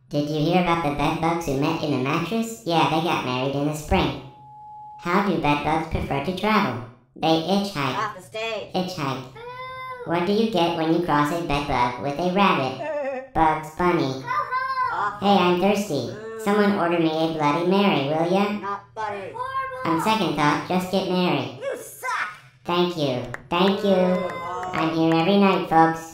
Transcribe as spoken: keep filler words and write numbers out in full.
Did you hear about the bedbugs who met in the mattress? Yeah, they got married in the spring. How do bedbugs prefer to travel? They hitchhike. Off the stage. Hitchhike. What do you get when you cross a bedbug with a rabbit? Bugs Bunny. Off. Hey, I'm thirsty. Someone order me a Bloody Mary, will ya? Not buddy. On second thought, just get Mary. You suck. Thank you. Thank you. I'm here every night, folks.